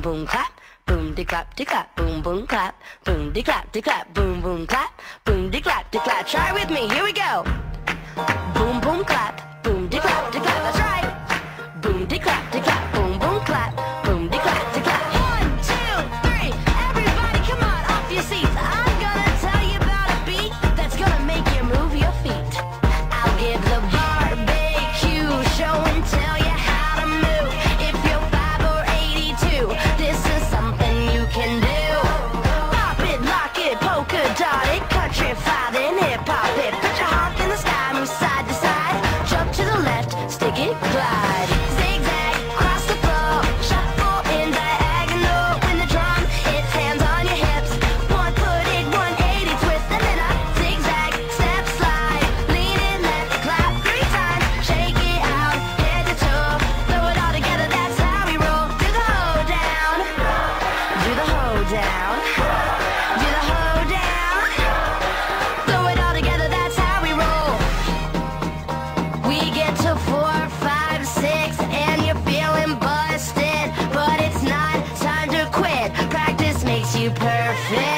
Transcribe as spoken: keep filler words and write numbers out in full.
boom boom clap, boom de clap de clap, boom boom clap, boom de clap de clap, boom boom clap, boom de clap de clap. Try with me, here we go. Boom boom clap, boom de clap de clap. That's right. Boom de clap de clap, boom boom clap, boom de clap de clap. One, two, three, everybody come on off your seats. I'm gonna tell you about a beat that's gonna make you move your feet. I'll give the barbecue show and tell you how to move. If you're five or eighty-two, this is something you can do. Pop it, lock it, polka dot it, countrify then hip hop it. Put your heart in the sky, move side to side, jump to the left, stick it, glide. Zigzag, cross the floor, shuffle in diagonal. When the drum hits, hands on your hips. One foot in, one eighty, twist and then up. Zigzag, step, slide, lean in left, clap three times, shake it out, head to toe. Throw it all together, that's how we roll. Do the hoedown, do the hoedown, do the hoedown. Throw it all together, that's how we roll. We get to four, five, six, and you're feeling busted, but it's not time to quit. Practice makes you perfect.